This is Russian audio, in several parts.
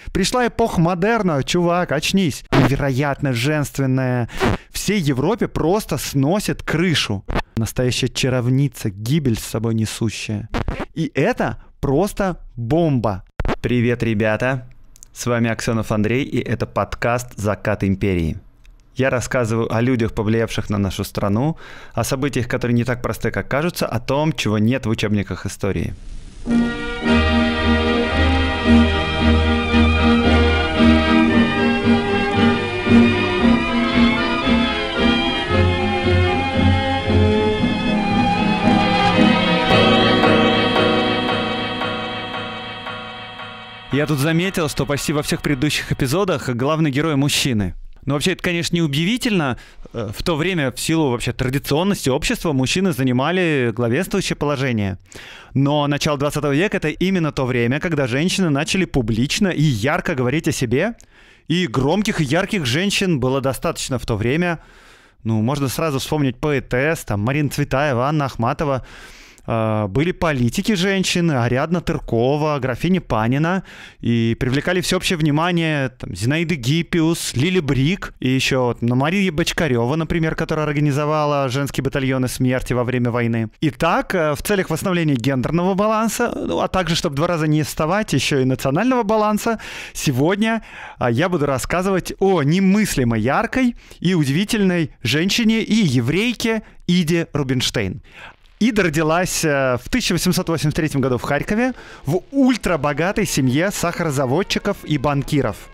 Пришла эпоха модерна, чувак, очнись. Невероятно женственная. Всей Европе просто сносит крышу. Настоящая чаровница, гибель с собой несущая. И это просто бомба. Привет, ребята. С вами Аксенов Андрей, и это подкаст «Закат империи». Я рассказываю о людях, повлиявших на нашу страну, о событиях, которые не так просты, как кажутся, о том, чего нет в учебниках истории. Я тут заметил, что почти во всех предыдущих эпизодах главный герой мужчины. Но вообще это, конечно, не удивительно. В то время, в силу вообще традиционности общества, мужчины занимали главенствующее положение. Но начало 20 века — это именно то время, когда женщины начали публично и ярко говорить о себе. И громких и ярких женщин было достаточно в то время. Можно сразу вспомнить поэтесс, Марина Цветаева, Анна Ахматова. Были политики женщины, Ариадна Тыркова, графиня Панина, и привлекали всеобщее внимание Зинаида Гиппиус, Лили Брик, и еще Мария Бочкарева, например, которая организовала женские батальоны смерти во время войны. Итак, в целях восстановления гендерного баланса, а также, чтобы 2 раза не вставать, еще и национального баланса, сегодня я буду рассказывать о немыслимо яркой и удивительной женщине и еврейке Иде Рубинштейн. Ида родилась в 1883 году в Харькове в ультрабогатой семье сахарозаводчиков и банкиров.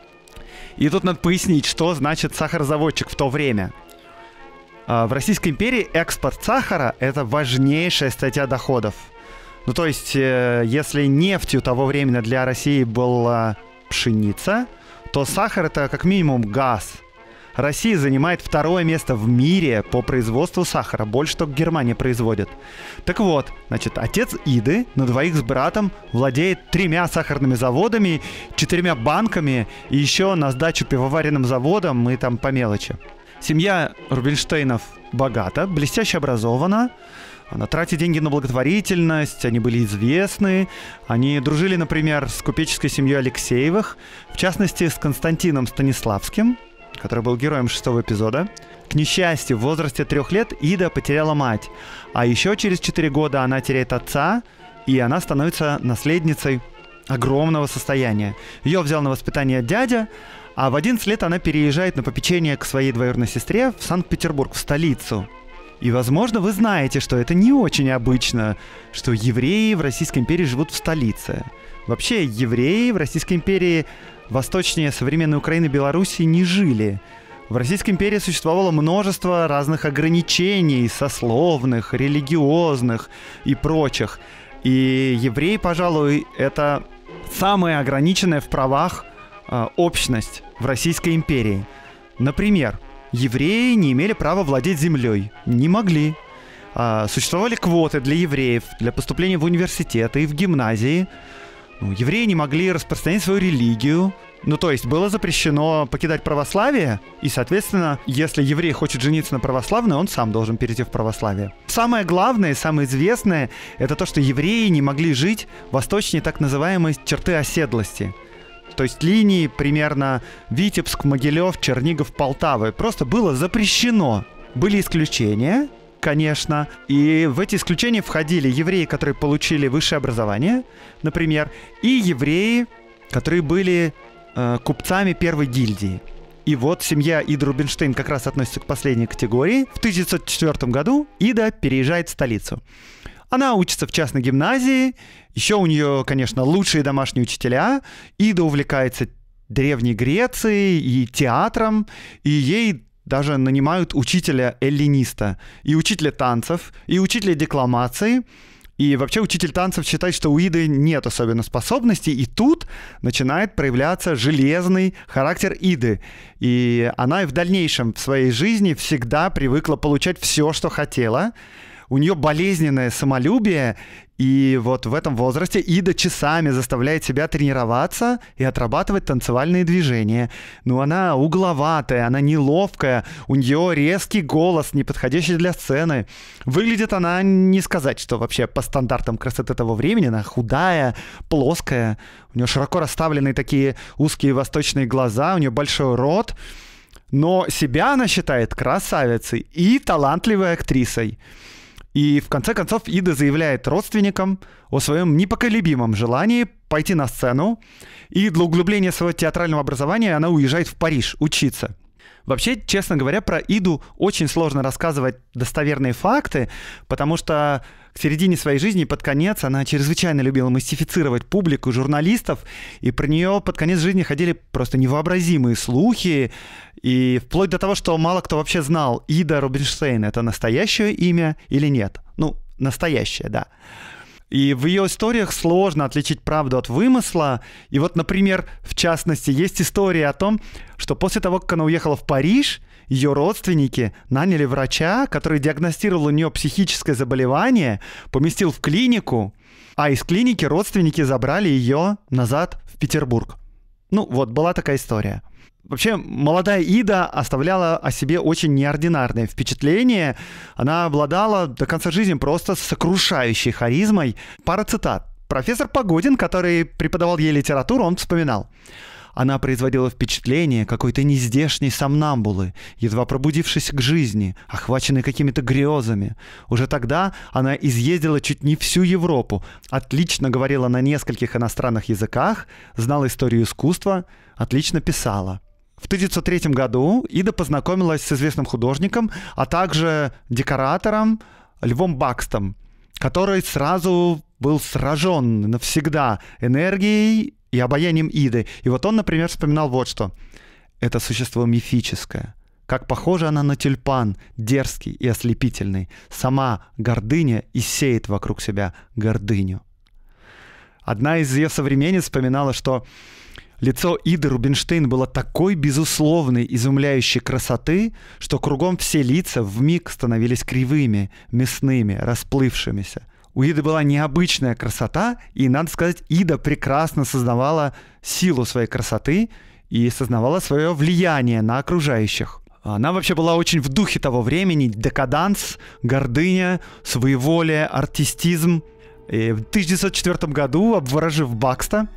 И тут надо пояснить, что значит сахарозаводчик в то время. В Российской империи экспорт сахара – это важнейшая статья доходов. То есть, если нефтью того времени для России была пшеница, то сахар – это как минимум газ. Россия занимает 2-е место в мире по производству сахара. Больше только Германия производит. Так вот, отец Иды на 2 с братом владеет 3 сахарными заводами, 4 банками и еще на сдачу пивоваренным заводам и по мелочи. Семья Рубинштейнов богата, блестяще образована. Она тратит деньги на благотворительность, они были известны. Они дружили, например, с купеческой семьей Алексеевых, в частности, с Константином Станиславским, который был героем 6-го эпизода. К несчастью, в возрасте 3 лет Ида потеряла мать. А еще через 4 года она теряет отца, и она становится наследницей огромного состояния. Ее взял на воспитание дядя, а в 11 лет она переезжает на попечение к своей двоюродной сестре в Санкт-Петербург, в столицу. И, возможно, вы знаете, что это не очень обычно, что евреи в Российской империи живут в столице. Вообще, евреи в Российской империи восточнее современной Украины и Белоруссии не жили. В Российской империи существовало множество разных ограничений, сословных, религиозных и прочих. И евреи, пожалуй, это самая ограниченная в правах общность в Российской империи. Например, евреи не имели права владеть землей. Не могли. Существовали квоты для евреев, для поступления в университеты и в гимназии. Евреи не могли распространять свою религию. То есть было запрещено покидать православие, и, соответственно, если еврей хочет жениться на православной, он сам должен перейти в православие. Самое главное, самое известное, это то, что евреи не могли жить восточнее так называемой черты оседлости. То есть линии примерно Витебск, Могилев, Чернигов, Полтава. Просто было запрещено. Были исключения, конечно, и в эти исключения входили евреи, которые получили высшее образование, например, и евреи, которые были купцами первой гильдии. И вот семья Иды Рубинштейн как раз относится к последней категории. В 1904 году Ида переезжает в столицу. Она учится в частной гимназии, еще у нее, конечно, лучшие домашние учителя. Ида увлекается Древней Грецией и театром, и ей даже нанимают учителя-эллиниста, и учителя танцев, и учителя декламации. И вообще учитель танцев считает, что у Иды нет особенно способностей, и тут начинает проявляться железный характер Иды. И она и в дальнейшем в своей жизни всегда привыкла получать все, что хотела. У нее болезненное самолюбие, И вот в этом возрасте Ида часами заставляет себя тренироваться и отрабатывать танцевальные движения. Но она угловатая, она неловкая, у нее резкий голос, не подходящий для сцены. Выглядит она, не сказать, что вообще по стандартам красоты того времени, она худая, плоская, у нее широко расставленные такие узкие восточные глаза, у нее большой рот. Но себя она считает красавицей и талантливой актрисой. И в конце концов Ида заявляет родственникам о своем непоколебимом желании пойти на сцену. И для углубления своего театрального образования она уезжает в Париж учиться. Вообще, честно говоря, про Иду очень сложно рассказывать достоверные факты, потому что к середине своей жизни, под конец, она чрезвычайно любила мистифицировать публику, журналистов, и про нее под конец жизни ходили просто невообразимые слухи, и вплоть до того, что мало кто вообще знал, Ида Рубинштейн — это настоящее имя или нет. Ну, настоящее, да. И в ее историях сложно отличить правду от вымысла. И вот, например, в частности, есть история о том, что после того, как она уехала в Париж, ее родственники наняли врача, который диагностировал у нее психическое заболевание, поместил в клинику, а из клиники родственники забрали ее назад в Петербург. Ну, вот, была такая история. Вообще, молодая Ида оставляла о себе очень неординарное впечатление. Она обладала до конца жизни просто сокрушающей харизмой. Пара цитат. Профессор Погодин, который преподавал ей литературу, он вспоминал. Она производила впечатление какой-то нездешней сомнамбулы, едва пробудившейся к жизни, охваченной какими-то грезами. Уже тогда она изъездила чуть не всю Европу, отлично говорила на нескольких иностранных языках, знала историю искусства, отлично писала. В 1903 году Ида познакомилась с известным художником, а также декоратором Львом Бакстом, который сразу был сражен навсегда энергией и обаянием Иды. И вот он, например, вспоминал вот что. Это существо мифическое. Как похожа она на тюльпан, дерзкий и ослепительный. Сама гордыня и сеет вокруг себя гордыню. Одна из ее современниц вспоминала, что лицо Иды Рубинштейн было такой безусловной, изумляющей красоты, что кругом все лица вмиг становились кривыми, мясными, расплывшимися. У Иды была необычная красота, и, надо сказать, Ида прекрасно сознавала силу своей красоты и сознавала свое влияние на окружающих. Она вообще была очень в духе того времени: декаданс, гордыня, своеволие, артистизм. И в 1904 году, обворожив Бакста,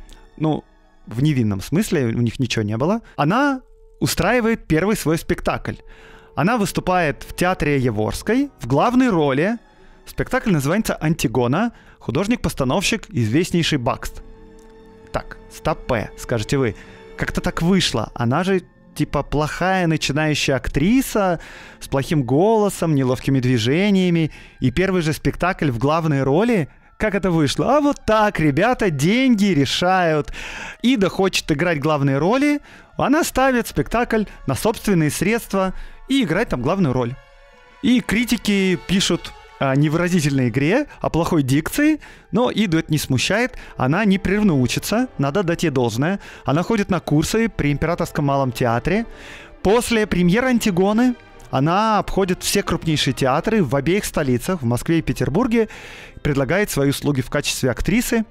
в невинном смысле, у них ничего не было, она устраивает первый свой спектакль. Она выступает в театре Яворской в главной роли. Спектакль называется «Антигона», художник-постановщик, известнейший Бакст. Так, стопэ, скажете вы. Как-то так вышло. Она же типа плохая начинающая актриса с плохим голосом, неловкими движениями. И первый же спектакль в главной роли. Как это вышло? А вот так, ребята, деньги решают. Ида хочет играть главные роли, она ставит спектакль на собственные средства и играет там главную роль. И критики пишут о невыразительной игре, о плохой дикции, но Иду это не смущает, она непрерывно учится, надо дать ей должное. Она ходит на курсы при Императорском малом театре. После премьеры «Антигоны» она обходит все крупнейшие театры в обеих столицах, в Москве и Петербурге, предлагает свои услуги в качестве актрисы.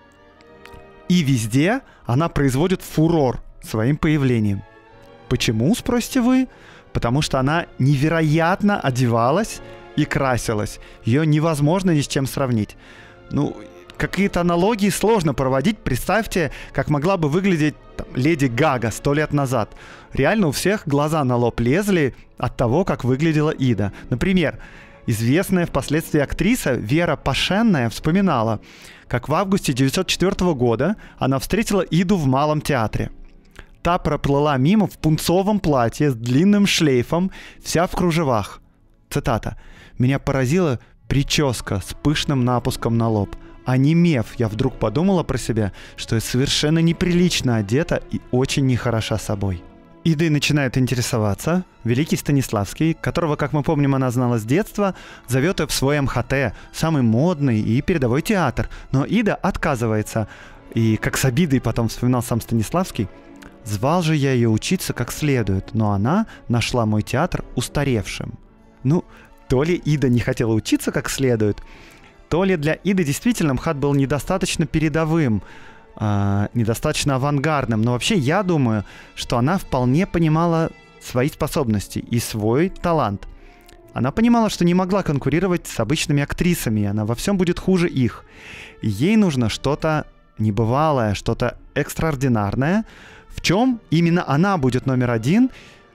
И везде она производит фурор своим появлением. Почему, спросите вы? Потому что она невероятно одевалась и красилась. Ее невозможно ни с чем сравнить. Какие-то аналогии сложно проводить. Представьте, как могла бы выглядеть леди Гага 100 лет назад. Реально у всех глаза на лоб лезли от того, как выглядела Ида. Например, известная впоследствии актриса Вера Пашенная вспоминала, как в августе 1904 года она встретила Иду в Малом театре. Та проплыла мимо в пунцовом платье с длинным шлейфом, вся в кружевах. Цитата. «Меня поразила прическа с пышным напуском на лоб. Онемев, я вдруг подумала про себя, что я совершенно неприлично одета и очень нехороша собой». Идой начинает интересоваться. Великий Станиславский, которого, как мы помним, она знала с детства, зовет ее в свой МХТ, самый модный и передовой театр. Но Ида отказывается. И, как с обидой потом вспоминал сам Станиславский, «Звал же я ее учиться как следует, но она нашла мой театр устаревшим». То ли Ида не хотела учиться как следует, То ли для Иды действительно МХАТ был недостаточно передовым, недостаточно авангардным, но вообще я думаю, что она вполне понимала свои способности и свой талант. Она понимала, что не могла конкурировать с обычными актрисами, она во всем будет хуже их. Ей нужно что-то небывалое, что-то экстраординарное, в чем именно она будет номер один,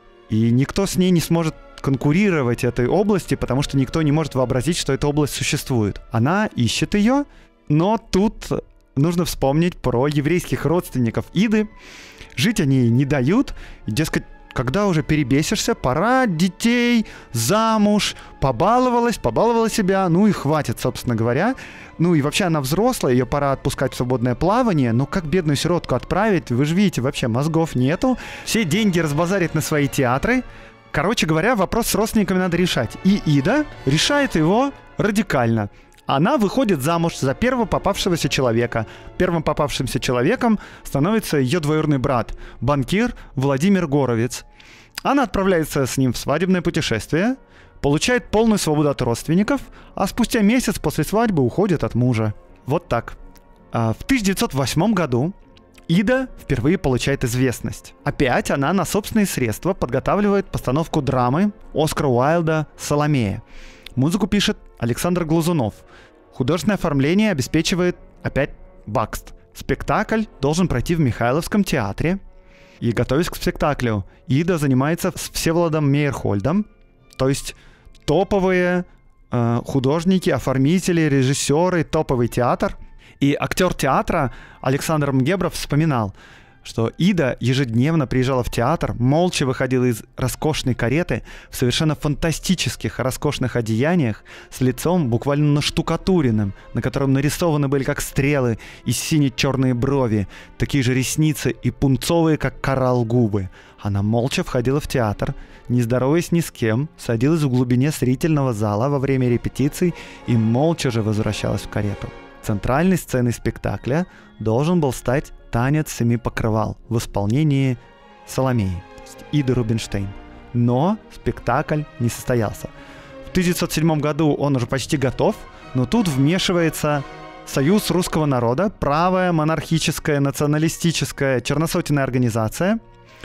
и никто с ней не сможет конкурировать этой области, потому что никто не может вообразить, что эта область существует. Она ищет ее, но тут нужно вспомнить про еврейских родственников Иды. Жить они не дают, и, дескать, когда уже перебесишься, пора детей, замуж, побаловала себя, ну и хватит, собственно говоря. Ну и вообще она взрослая, ее пора отпускать в свободное плавание, но как бедную сиротку отправить, вы же видите, вообще мозгов нету. Все деньги разбазарит на свои театры. Короче говоря, вопрос с родственниками надо решать. И Ида решает его радикально. Она выходит замуж за первого попавшегося человека. Первым попавшимся человеком становится ее двоюродный брат, банкир Владимир Горовец. Она отправляется с ним в свадебное путешествие, получает полную свободу от родственников, а спустя месяц после свадьбы уходит от мужа. Вот так. В 1908 году Ида впервые получает известность. Опять она на собственные средства подготавливает постановку драмы Оскара Уайльда «Саломея». Музыку пишет Александр Глазунов. Художественное оформление обеспечивает опять Бакст. Спектакль должен пройти в Михайловском театре. И, готовясь к спектаклю, Ида занимается с Всеволодом Мейерхольдом, то есть топовые художники, оформители, режиссеры, топовый театр. И актер театра Александр Мгебров вспоминал, что Ида ежедневно приезжала в театр, молча выходила из роскошной кареты в совершенно фантастических роскошных одеяниях с лицом буквально наштукатуренным, на котором нарисованы были как стрелы и сине-черные брови, такие же ресницы и пунцовые, как коралл, губы. Она молча входила в театр, не здороваясь ни с кем, садилась в глубине зрительного зала во время репетиций и молча же возвращалась в карету. Центральной сценой спектакля должен был стать «Танец семи покрывал» в исполнении Саломеи, то есть Иды Рубинштейн. Но спектакль не состоялся. В 1907 году он уже почти готов, но тут вмешивается Союз русского народа, правая, монархическая, националистическая, черносотенная организация.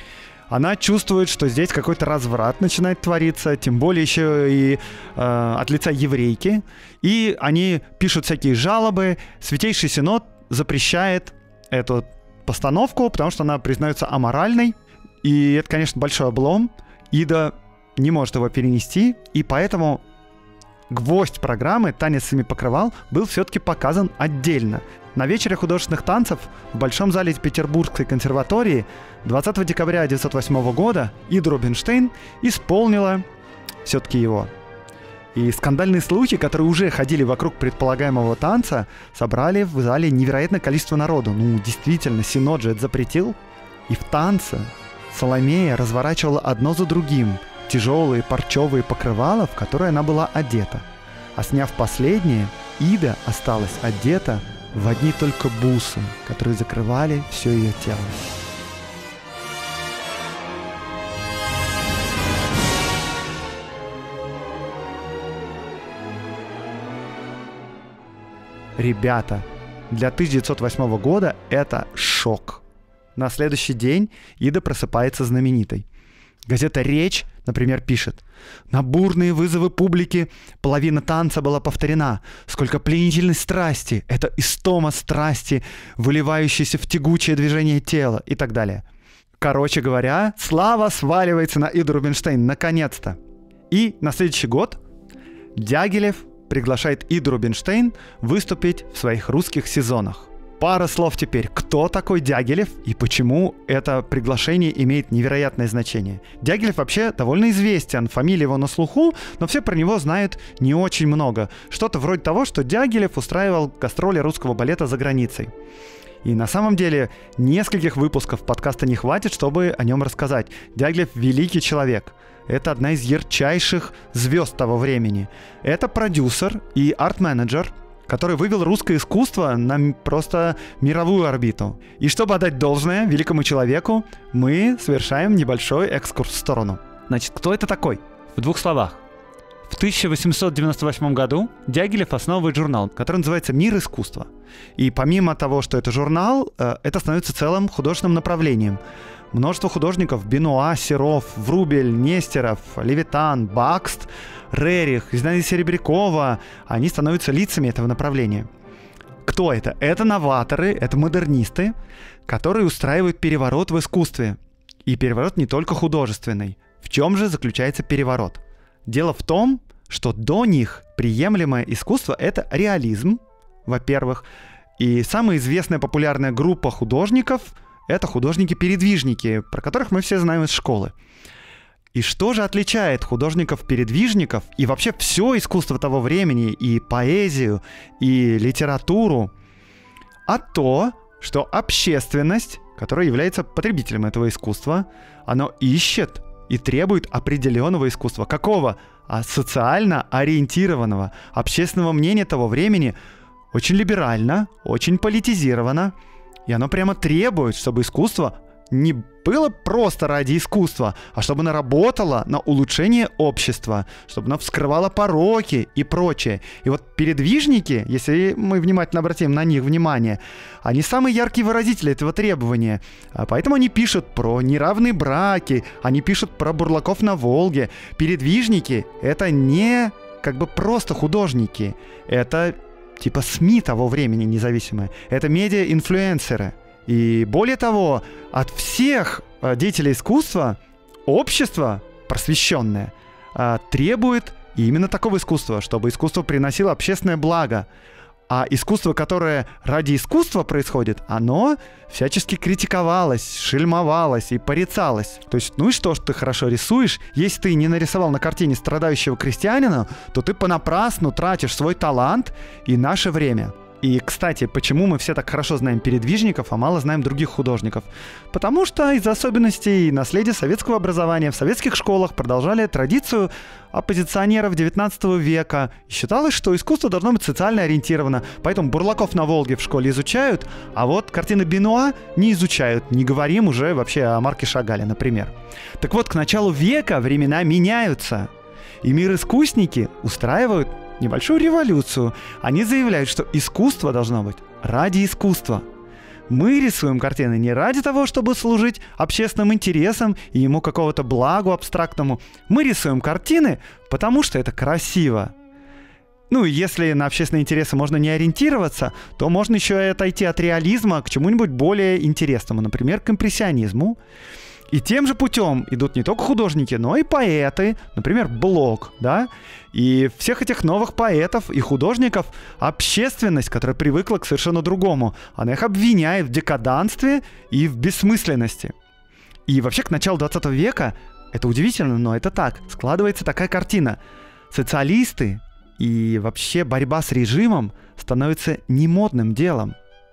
Она чувствует, что здесь какой-то разврат начинает твориться, тем более еще и от лица еврейки. И они пишут всякие жалобы. Святейший Синод запрещает эту постановку, потому что она признается аморальной. И это, конечно, большой облом. Ида не может его перенести, и поэтому гвоздь программы «Танец семи покрывал» был все-таки показан отдельно. На вечере художественных танцев в Большом зале Петербургской консерватории 20 декабря 1908 года Ида Рубинштейн исполнила все-таки его. И скандальные слухи, которые уже ходили вокруг предполагаемого танца, собрали в зале невероятное количество народу. Ну, действительно, Синод же это запретил. И в танце Саломея разворачивала одно за другим тяжелые парчевые покрывала, в которые она была одета. А сняв последнее, Ида осталась одета в одни только бусы, которые закрывали все ее тело. Ребята, для 1908 года это шок. На следующий день Ида просыпается знаменитой. Газета «Речь», например, пишет: «На бурные вызовы публики половина танца была повторена. Сколько пленительной страсти! Это истома страсти, выливающейся в тягучее движение тела» и так далее. Короче говоря, слава сваливается на Иду Рубинштейн наконец-то. И на следующий год Дягилев приглашает Иду Рубинштейн выступить в своих русских сезонах. Пара слов теперь. Кто такой Дягилев и почему это приглашение имеет невероятное значение? Дягилев вообще довольно известен, фамилия его на слуху, но все про него знают не очень много. Что-то вроде того, что Дягилев устраивал гастроли русского балета за границей. И на самом деле нескольких выпусков подкаста не хватит, чтобы о нем рассказать. Дягилев — великий человек. Это одна из ярчайших звезд того времени. Это продюсер и арт-менеджер, который вывел русское искусство на просто мировую орбиту. И чтобы отдать должное великому человеку, мы совершаем небольшой экскурс в сторону. Значит, кто это такой? В двух словах. В 1898 году Дягилев основывает журнал, который называется «Мир искусства». И помимо того, что это журнал, это становится целым художественным направлением. Множество художников — Бенуа, Серов, Врубель, Нестеров, Левитан, Бакст, Рерих, Зинаида Серебрякова — они становятся лицами этого направления. Кто это? Это новаторы, это модернисты, которые устраивают переворот в искусстве. И переворот не только художественный. В чем же заключается переворот? Дело в том, что до них приемлемое искусство — это реализм, во-первых, и самая известная популярная группа художников — это художники-передвижники, про которых мы все знаем из школы. И что же отличает художников-передвижников и вообще все искусство того времени, и поэзию, и литературу, а то, что общественность, которая является потребителем этого искусства, она ищет и требует определенного искусства. Какого? Социально ориентированного. Общественного мнения того времени очень либерально, очень политизировано. И оно прямо требует, чтобы искусство не было просто ради искусства, а чтобы оно работало на улучшение общества, чтобы оно вскрывало пороки и прочее. И вот передвижники, если мы внимательно обратим на них внимание, они самые яркие выразители этого требования. Поэтому они пишут про неравные браки, они пишут про бурлаков на Волге. Передвижники — это не как бы просто художники, это типа СМИ того времени независимые, это медиа-инфлюенсеры. И более того, от всех деятелей искусства общество просвещенное требует именно такого искусства, чтобы искусство приносило общественное благо. А искусство, которое ради искусства происходит, оно всячески критиковалось, шельмовалось и порицалось. То есть, ну и что ж ты хорошо рисуешь? Если ты не нарисовал на картине страдающего крестьянина, то ты понапрасну тратишь свой талант и наше время. И, кстати, почему мы все так хорошо знаем передвижников, а мало знаем других художников? Потому что из-за особенностей и наследия советского образования в советских школах продолжали традицию оппозиционеров XIX века. И считалось, что искусство должно быть социально ориентировано. Поэтому бурлаков на Волге в школе изучают, а вот картины Бенуа не изучают. Не говорим уже вообще о Марке Шагале, например. Так вот, к началу века времена меняются. И мир-искусники устраивают небольшую революцию. Они заявляют, что искусство должно быть ради искусства. Мы рисуем картины не ради того, чтобы служить общественным интересам и ему какого-то благу абстрактному. Мы рисуем картины, потому что это красиво. Ну и если на общественные интересы можно не ориентироваться, то можно еще и отойти от реализма к чему-нибудь более интересному, например, к импрессионизму. И тем же путем идут не только художники, но и поэты, например, Блок, да? И всех этих новых поэтов и художников общественность, которая привыкла к совершенно другому, она их обвиняет в декаданстве и в бессмысленности. И вообще к началу 20 века, это удивительно, но это так, складывается такая картина. Социалисты и вообще борьба с режимом становится немодным делом.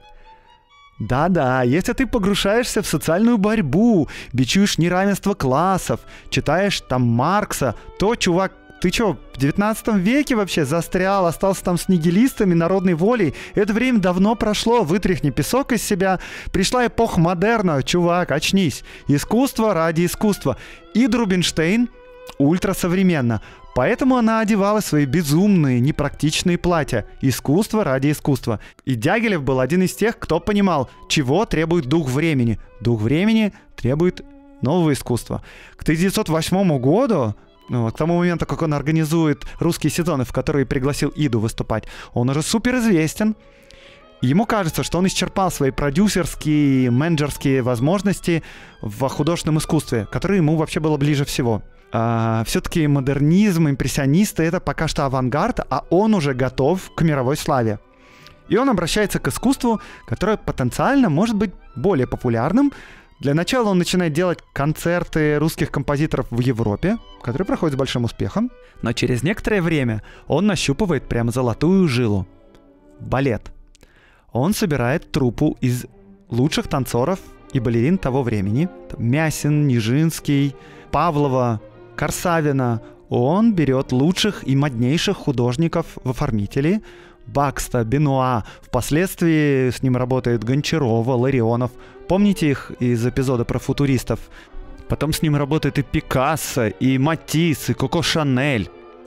Да-да, если ты погружаешься в социальную борьбу, бичуешь неравенство классов, читаешь там Маркса, то, чувак, ты чё, в 19 веке вообще застрял, остался там с нигилистами, народной волей? Это время давно прошло, вытряхни песок из себя. Пришла эпоха модерна, чувак, очнись. Искусство ради искусства. И Рубинштейн ультрасовременно. Поэтому она одевала свои безумные, непрактичные платья. Искусство ради искусства. И Дягилев был один из тех, кто понимал, чего требует дух времени. Дух времени требует нового искусства. К 1908 году, к тому моменту, как он организует русские сезоны, в которые пригласил Иду выступать, он уже суперизвестен. Ему кажется, что он исчерпал свои продюсерские, менеджерские возможности в художественном искусстве, которое ему вообще было ближе всего. Все-таки модернизм, импрессионисты — это пока что авангард, а он уже готов к мировой славе. И он обращается к искусству, которое потенциально может быть более популярным. Для начала он начинает делать концерты русских композиторов в Европе, которые проходят с большим успехом. Но через некоторое время он нащупывает прямо золотую жилу — балет. Он собирает труппу из лучших танцоров и балерин того времени. Мясин, Нижинский, Павлова, Корсавина. Он берет лучших и моднейших художников в оформители. Бакста, Бенуа. Впоследствии с ним работает Гончарова, Ларионов. Помните их из эпизода про футуристов? Потом с ним работает и Пикассо, и Матисс, и Коко Шанель.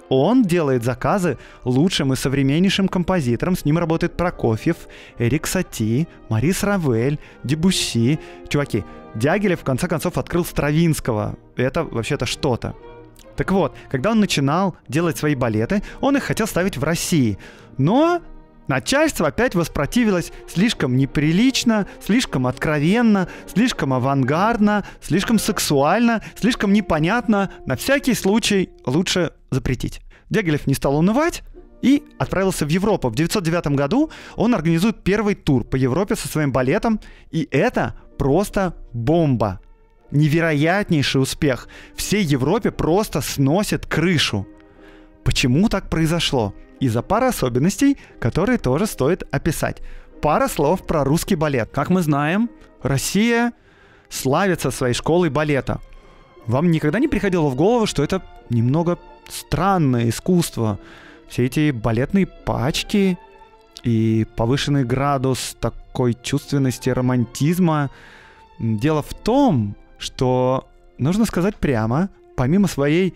он делает заказы лучшим и современнейшим композиторам. С ним работает Прокофьев, Эрик Сати, Марис Равель, Дебюсси. Чуваки, Дягилев в конце концов открыл Стравинского. Это вообще-то что-то. Так вот, когда он начинал делать свои балеты, он их хотел ставить в России. Но начальство опять воспротивилось: слишком неприлично, слишком откровенно, слишком авангардно, слишком сексуально, слишком непонятно. На всякий случай лучше запретить. Дягилев не стал унывать и отправился в Европу. В 1909 году он организует первый тур по Европе со своим балетом, и это просто бомба. Невероятнейший успех. Всей Европе просто сносит крышу. Почему так произошло? Из-за пары особенностей, которые тоже стоит описать. Пара слов про русский балет. Как мы знаем, Россия славится своей школой балета. Вам никогда не приходило в голову, что это немного странное искусство? Все эти балетные пачки и повышенный градус такой чувственности, романтизма. Дело в том, что, нужно сказать прямо, помимо своей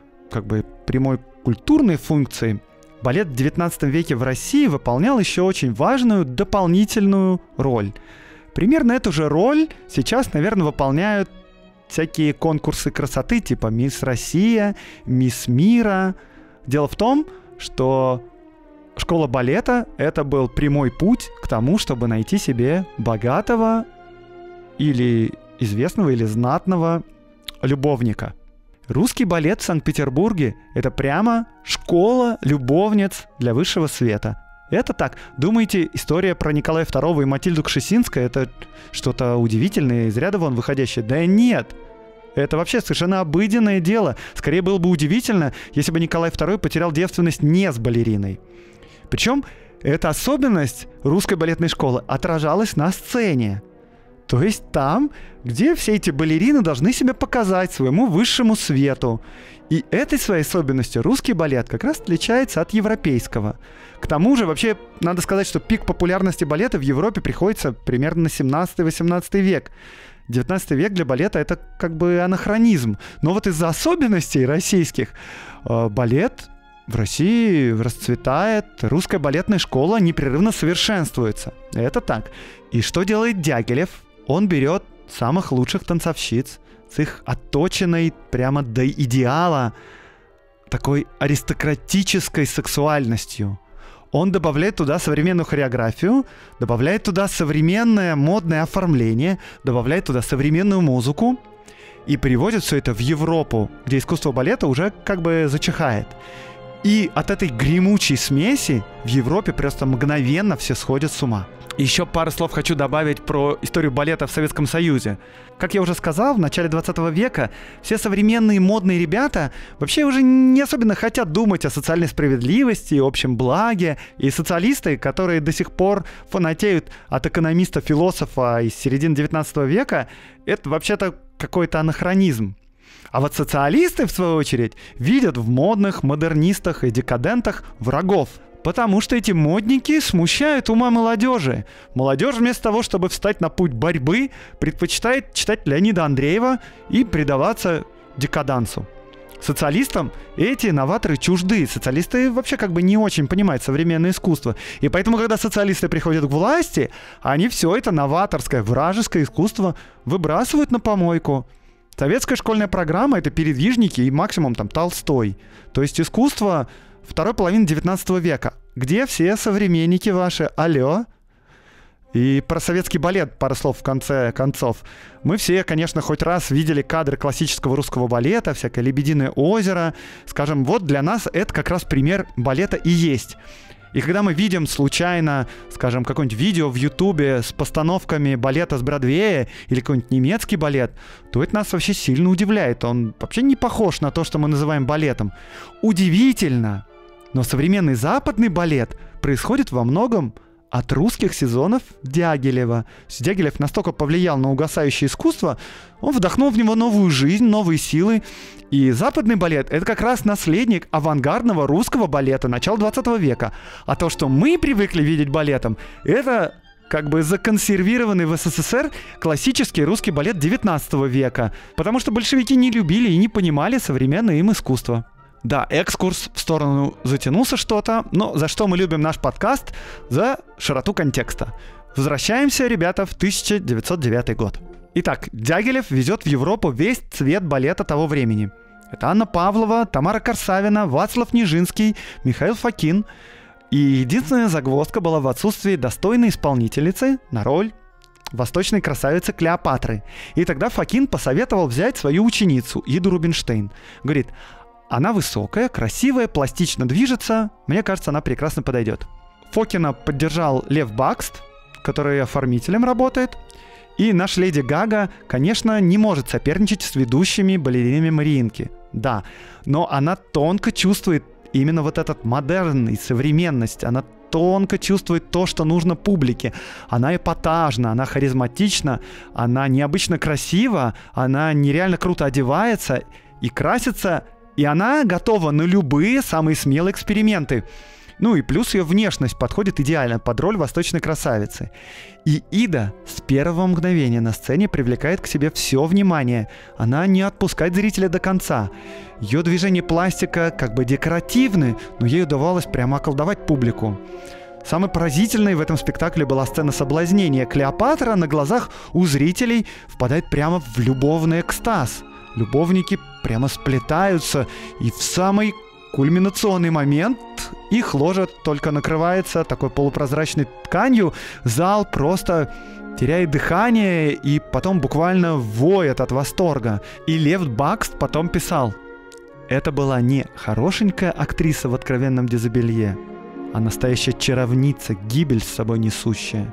прямой культурной функции, балет в XIX веке в России выполнял еще очень важную дополнительную роль. Примерно эту же роль сейчас, наверное, выполняют всякие конкурсы красоты типа «Мисс Россия», «Мисс Мира». Дело в том, что школа балета — это был прямой путь к тому, чтобы найти себе богатого или известного, или знатного любовника. Русский балет в Санкт-Петербурге — это прямо школа любовниц для высшего света. Это так. Думаете, история про Николая II и Матильду Кшесинскую — это что-то удивительное, из ряда вон выходящее? Да нет. Это вообще совершенно обыденное дело. Скорее было бы удивительно, если бы Николай II потерял девственность не с балериной. Причем эта особенность русской балетной школы отражалась на сцене. То есть там, где все эти балерины должны себя показать своему высшему свету. И этой своей особенностью русский балет как раз отличается от европейского. К тому же, вообще, надо сказать, что пик популярности балета в Европе приходится примерно на 17-18 век. 19 век для балета — это анахронизм. Но вот из-за особенностей российских балет в России расцветает, русская балетная школа непрерывно совершенствуется. Это так. И что делает Дягилев? Он берет самых лучших танцовщиц с их отточенной прямо до идеала такой аристократической сексуальностью. Он добавляет туда современную хореографию, добавляет туда современное модное оформление, добавляет туда современную музыку и переводит все это в Европу, где искусство балета уже зачихает. И от этой гремучей смеси в Европе просто мгновенно все сходят с ума. Еще пару слов хочу добавить про историю балета в Советском Союзе. Как я уже сказал, в начале 20 века все современные модные ребята вообще уже не особенно хотят думать о социальной справедливости, общем благе. И социалисты, которые до сих пор фанатеют от экономиста-философа из середины 19 века, это вообще-то какой-то анахронизм. А вот социалисты, в свою очередь, видят в модных, модернистах и декадентах врагов. Потому что эти модники смущают ума молодежи. Молодежь вместо того, чтобы встать на путь борьбы, предпочитает читать Леонида Андреева и предаваться декадансу. Социалистам эти новаторы чужды. Социалисты вообще не очень понимают современное искусство. И поэтому, когда социалисты приходят к власти, они все это новаторское, вражеское искусство выбрасывают на помойку. Советская школьная программа — это передвижники и максимум Толстой. То есть искусство второй половины 19 века. Где все современники ваши? Алло? И про советский балет пару слов в конце концов. Мы все, конечно, хоть раз видели кадры классического русского балета, всякое «Лебединое озеро». Скажем, вот для нас это как раз пример балета и есть. И когда мы видим случайно, скажем, какое-нибудь видео в Ютубе с постановками балета с Бродвея или какой-нибудь немецкий балет, то это нас вообще сильно удивляет. Он вообще не похож на то, что мы называем балетом. Удивительно! Но современный западный балет происходит во многом от русских сезонов Дягилева. Дягилев настолько повлиял на угасающее искусство, он вдохнул в него новую жизнь, новые силы. И западный балет — это как раз наследник авангардного русского балета начала 20 века. А то, что мы привыкли видеть балетом, это законсервированный в СССР классический русский балет 19 века. Потому что большевики не любили и не понимали современное им искусство. Да, экскурс в сторону затянулся что-то, но за что мы любим наш подкаст? За широту контекста. Возвращаемся, ребята, в 1909 год. Итак, Дягилев везет в Европу весь цвет балета того времени. Это Анна Павлова, Тамара Корсавина, Вацлав Нижинский, Михаил Фокин. И единственная загвоздка была в отсутствии достойной исполнительницы на роль восточной красавицы Клеопатры. И тогда Фокин посоветовал взять свою ученицу Иду Рубинштейн. Говорит, она высокая, красивая, пластично движется. Мне кажется, она прекрасно подойдет. Фокина поддержал Лев Бакст, который оформителем работает. И наша Леди Гага, конечно, не может соперничать с ведущими балеринами Мариинки. Да, но она тонко чувствует именно вот этот модерн и современность. Она тонко чувствует то, что нужно публике. Она эпатажна, она харизматична, она необычно красива, она нереально круто одевается и красится, и она готова на любые самые смелые эксперименты. Ну и плюс ее внешность подходит идеально под роль восточной красавицы. И Ида с первого мгновения на сцене привлекает к себе все внимание. Она не отпускает зрителя до конца. Ее движения пластика как бы декоративны, но ей удавалось прямо околдовать публику. Самой поразительной в этом спектакле была сцена соблазнения. Клеопатра на глазах у зрителей впадает прямо в любовный экстаз. Любовники прямо сплетаются, и в самый кульминационный момент их ложа только накрывается такой полупрозрачной тканью, зал просто теряет дыхание и потом буквально воет от восторга. И Лев Бакст потом писал: это была не хорошенькая актриса в откровенном дезобелье, а настоящая чаровница, гибель с собой несущая.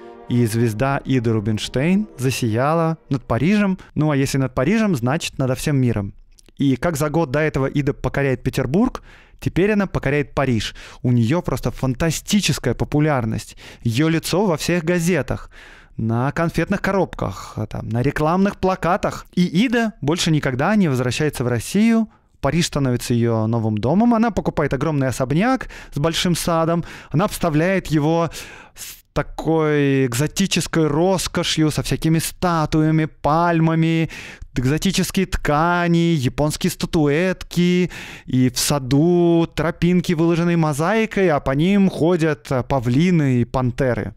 И звезда Иды Рубинштейн засияла над Парижем, ну а если над Парижем, значит над всем миром. И как за год до этого Ида покоряет Петербург, теперь она покоряет Париж. У нее просто фантастическая популярность. Ее лицо во всех газетах, на конфетных коробках, там, на рекламных плакатах. И Ида больше никогда не возвращается в Россию. Париж становится ее новым домом. Она покупает огромный особняк с большим садом. Она обставляет его с такой экзотической роскошью, со всякими статуями, пальмами, экзотические ткани, японские статуэтки, и в саду тропинки, выложенные мозаикой, а по ним ходят павлины и пантеры.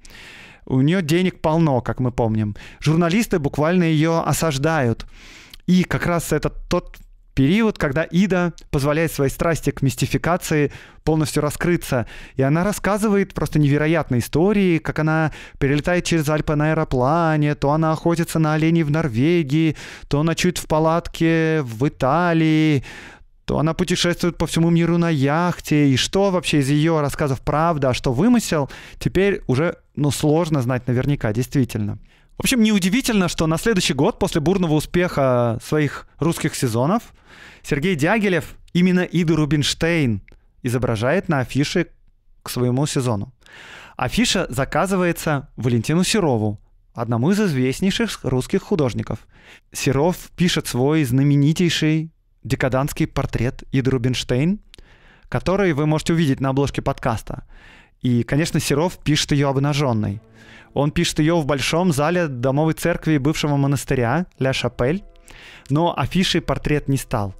У нее денег полно, как мы помним. Журналисты буквально ее осаждают. И как раз это тот период, когда Ида позволяет своей страсти к мистификации полностью раскрыться. И она рассказывает просто невероятные истории, как она перелетает через Альпы на аэроплане, то она охотится на оленей в Норвегии, то ночует в палатке в Италии, то она путешествует по всему миру на яхте. И что вообще из ее рассказов правда, а что вымысел, теперь уже сложно знать наверняка, действительно. В общем, неудивительно, что на следующий год, после бурного успеха своих русских сезонов, Сергей Дягилев именно Иду Рубинштейн изображает на афише к своему сезону. Афиша заказывается Валентину Серову, одному из известнейших русских художников. Серов пишет свой знаменитейший декадантский портрет Иды Рубинштейн, который вы можете увидеть на обложке подкаста. И, конечно, Серов пишет ее обнаженной. Он пишет ее в большом зале домовой церкви бывшего монастыря Ля Шапель, но афишей портрет не стал.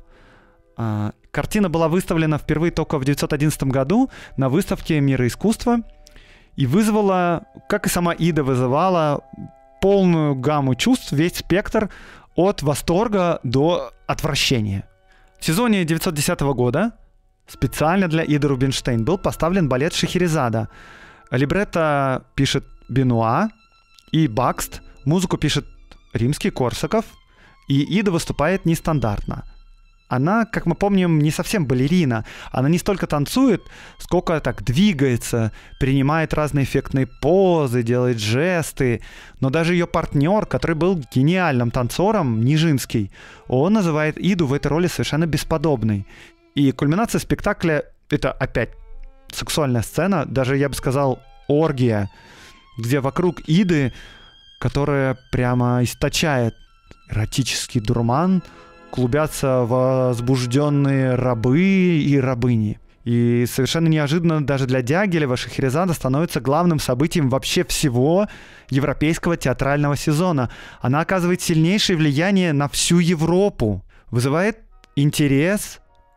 Картина была выставлена впервые только в 1911 году на выставке «Мира искусства» и вызвала, как и сама Ида вызывала, полную гамму чувств, весь спектр от восторга до отвращения. В сезоне 1910 года специально для Иды Рубинштейн был поставлен балет «Шахерезада». Либретто пишет Бенуа и Бакст, музыку пишет Римский-Корсаков, и Ида выступает нестандартно. Она, как мы помним, не совсем балерина. Она не столько танцует, сколько так двигается, принимает разные эффектные позы, делает жесты. Но даже ее партнер, который был гениальным танцором, Нижинский, он называет Иду в этой роли совершенно бесподобной. И кульминация спектакля — это опять сексуальная сцена, даже, я бы сказал, оргия, где вокруг Иды, которая прямо источает эротический дурман, клубятся возбужденные рабы и рабыни. И совершенно неожиданно даже для Дягилева Шахерезада становится главным событием вообще всего европейского театрального сезона. Она оказывает сильнейшее влияние на всю Европу, вызывает интерес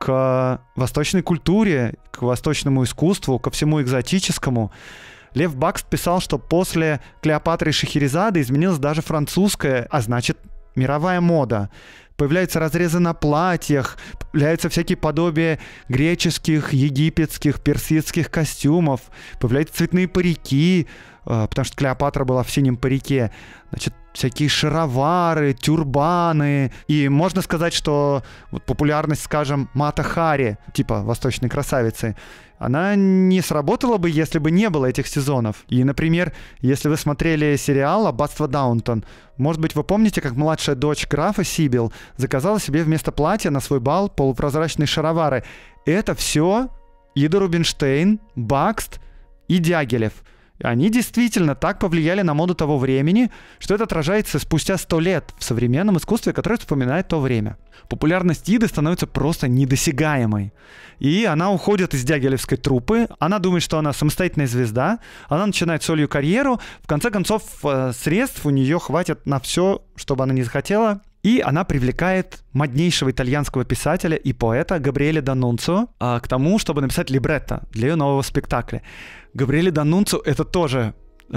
к восточной культуре, к восточному искусству, ко всему экзотическому. Лев Бакст писал, что после Клеопатры и Шахерезады изменилась даже французская, а значит, мировая мода. Появляются разрезы на платьях, появляются всякие подобия греческих, египетских, персидских костюмов, появляются цветные парики, потому что Клеопатра была в синем парике, значит, всякие шаровары, тюрбаны. И можно сказать, что вот популярность, скажем, Мата Хари, типа восточной красавицы, она не сработала бы, если бы не было этих сезонов. И, например, если вы смотрели сериал «Аббатство Даунтон», может быть, вы помните, как младшая дочь графа Сибил заказала себе вместо платья на свой бал полупрозрачные шаровары. Это все Ида Рубинштейн, Бакст и Дягилев. Они действительно так повлияли на моду того времени, что это отражается спустя 100 лет в современном искусстве, которое вспоминает то время. Популярность Иды становится просто недосягаемой. И она уходит из дягилевской труппы, она думает, что она самостоятельная звезда, она начинает сольную карьеру, в конце концов средств у нее хватит на все, что бы она ни захотела, и она привлекает моднейшего итальянского писателя и поэта Габриэле Данунцио к тому, чтобы написать либретто для ее нового спектакля. Габриэле Данунцио — это тоже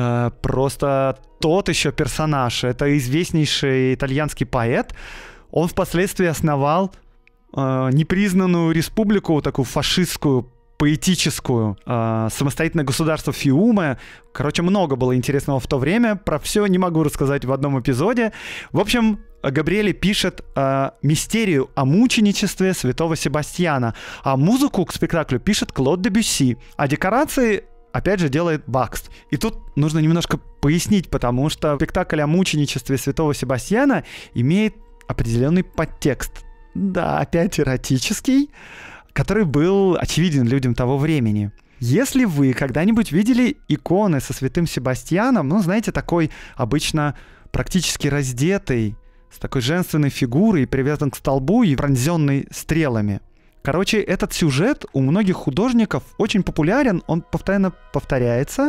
просто тот еще персонаж. Это известнейший итальянский поэт. Он впоследствии основал непризнанную республику, такую фашистскую, поэтическую, самостоятельное государство Фиуме. Короче, много было интересного в то время. Про все не могу рассказать в одном эпизоде. В общем, Габриэле пишет мистерию о мученичестве святого Себастьяна, а музыку к спектаклю пишет Клод Дебюсси, а декорации опять же делает Бакст. И тут нужно немножко пояснить, потому что спектакль о мученичестве святого Себастьяна имеет определенный подтекст. Да, опять эротический, который был очевиден людям того времени. Если вы когда-нибудь видели иконы со святым Себастьяном, ну, знаете, такой обычно практически раздетый, с такой женственной фигурой, привязан к столбу и пронзенный стрелами. Короче, этот сюжет у многих художников очень популярен, он постоянно повторяется,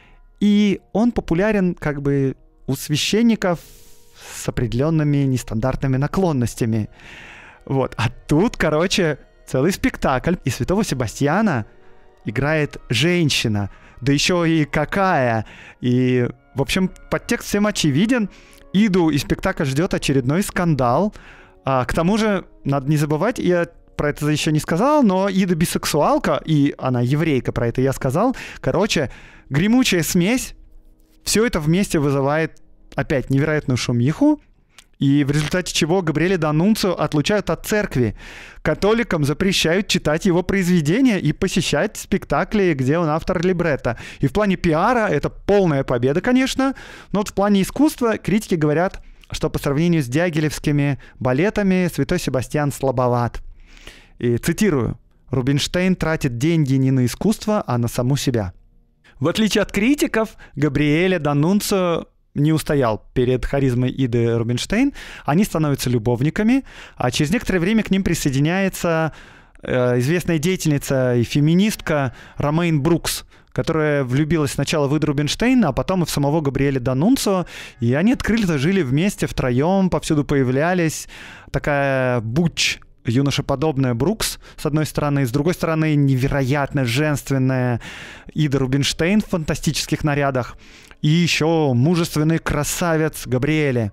и он популярен как бы у священников с определенными нестандартными наклонностями. Вот. А тут, короче, целый спектакль, и святого Себастьяна играет женщина, да еще и какая. И, в общем, подтекст всем очевиден. Иду и спектакль ждет очередной скандал. К тому же, надо не забывать, я про это еще не сказал, но Ида бисексуалка, и она еврейка, про это я сказал. Короче, гремучая смесь. Все это вместе вызывает опять невероятную шумиху, и в результате чего Габриэле Данунцио отлучают от церкви. Католикам запрещают читать его произведения и посещать спектакли, где он автор либретто. И в плане пиара это полная победа, конечно, но вот в плане искусства критики говорят, что по сравнению с дягилевскими балетами святой Себастьян слабоват. И цитирую: «Рубинштейн тратит деньги не на искусство, а на саму себя». В отличие от критиков, Габриэле Данунцио не устоял перед харизмой Иды Рубинштейн. Они становятся любовниками, а через некоторое время к ним присоединяется известная деятельница и феминистка Ромейн Брукс, которая влюбилась сначала в Иду Рубинштейн, а потом и в самого Габриэле Данунцио. И они открыто жили вместе, втроем, повсюду появлялись. Такая буч, юношеподобная Брукс, с одной стороны, с другой стороны, невероятно женственная Ида Рубинштейн в фантастических нарядах, и еще мужественный красавец Габриэле.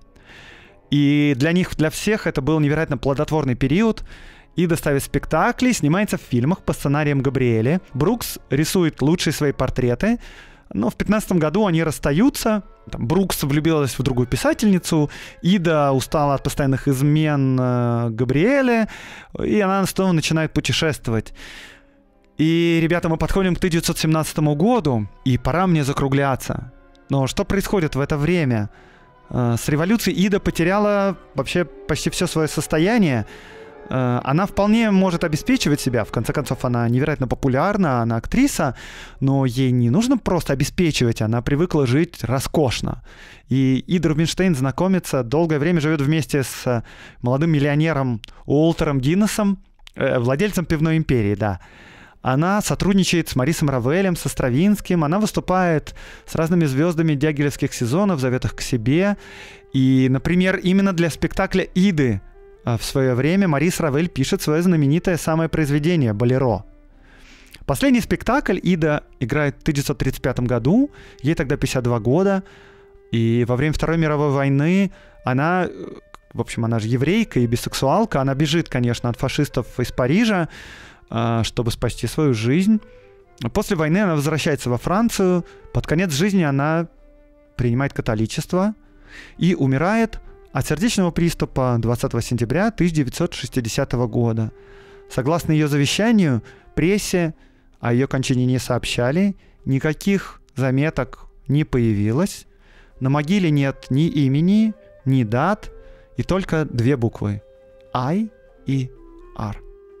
И для них, для всех это был невероятно плодотворный период. Ида ставит спектакли, снимается в фильмах по сценариям Габриэле. Брукс рисует лучшие свои портреты. Но в 2015 году они расстаются. Брукс влюбилась в другую писательницу, Ида устала от постоянных измен Габриэле, и она снова начинает путешествовать. И, ребята, мы подходим к 1917 году, и пора мне закругляться. Но что происходит в это время? С революцией Ида потеряла вообще почти все свое состояние. Она вполне может обеспечивать себя. В конце концов, она невероятно популярна, она актриса, но ей не нужно просто обеспечивать, она привыкла жить роскошно. И Ида Рубинштейн знакомится, долгое время живет вместе с молодым миллионером Уолтером Гиннесом, владельцем пивной империи, да. Она сотрудничает с Марисом Равелем, со Стравинским, она выступает с разными звездами дягилевских сезонов, зовет их к себе. И, например, именно для спектакля «Иды» в свое время Марис Равель пишет свое знаменитое самое произведение «Болеро». Последний спектакль Ида играет в 1935 году, ей тогда 52 года, и во время Второй мировой войны она же еврейка и бисексуалка, она бежит, конечно, от фашистов из Парижа, чтобы спасти свою жизнь. После войны она возвращается во Францию, под конец жизни она принимает католичество и умирает от сердечного приступа 20 сентября 1960 года. Согласно ее завещанию, прессе о ее кончине не сообщали, никаких заметок не появилось, на могиле нет ни имени, ни дат, и только две буквы – I и R.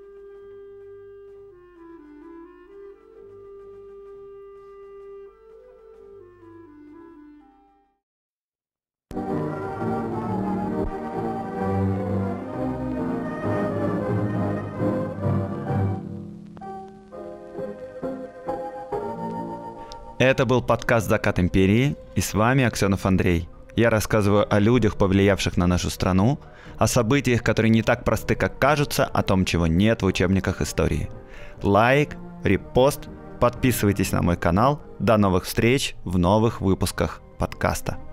Это был подкаст «Закат империи», и с вами Аксенов Андрей. Я рассказываю о людях, повлиявших на нашу страну, о событиях, которые не так просты, как кажутся, о том, чего нет в учебниках истории. Лайк, репост, подписывайтесь на мой канал. До новых встреч в новых выпусках подкаста.